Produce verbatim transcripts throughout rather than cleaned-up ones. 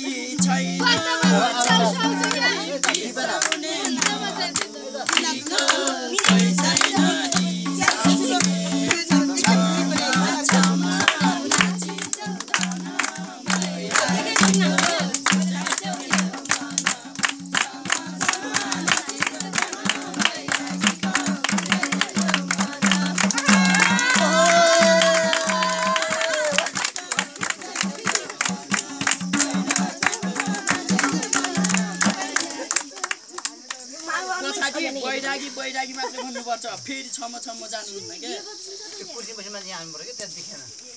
बैरागी बैरागी मात्र भन्नुपर्छ फेरि छम छम जानुहुन्न के त्यो कुर्सी बसीमा चाहिँ आउनु पर्यो के त्यति देखेन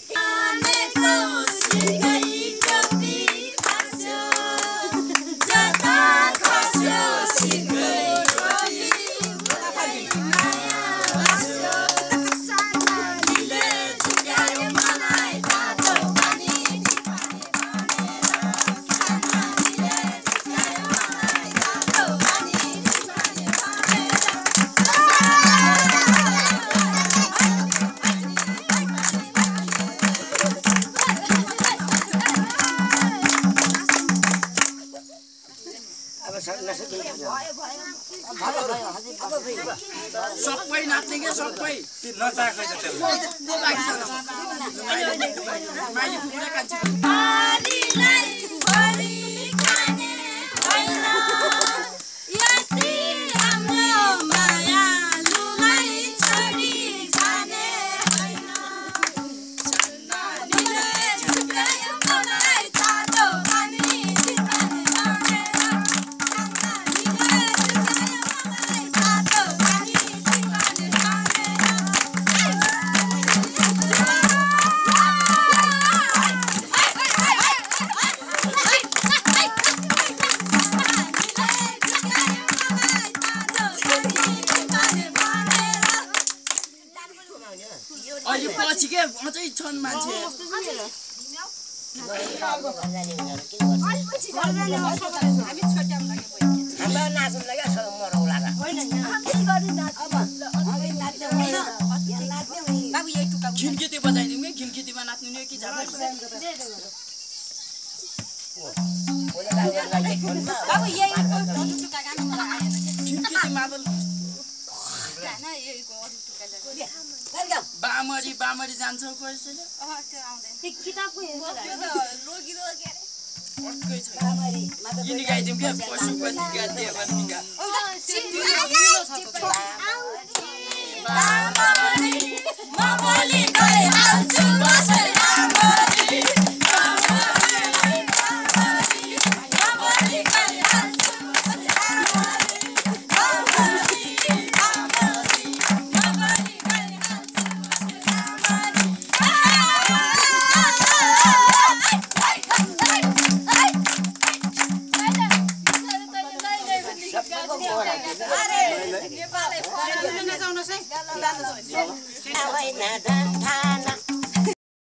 सबै नाच्ने के सबै नचाखै त त्यसले को बाकी छ माइली फुकुरा कान्छी अहिले पछि के अझै छन् मान्छे खिन्किती बजाइदिउँ कि खिन्कितीमा नाच्नु नि कि झापा खिन्किती मादल बामरी बामरी जान्छौ कसैले यिनी गाइदिउँ क्या पशुपतिका देवतीका Away na dan tan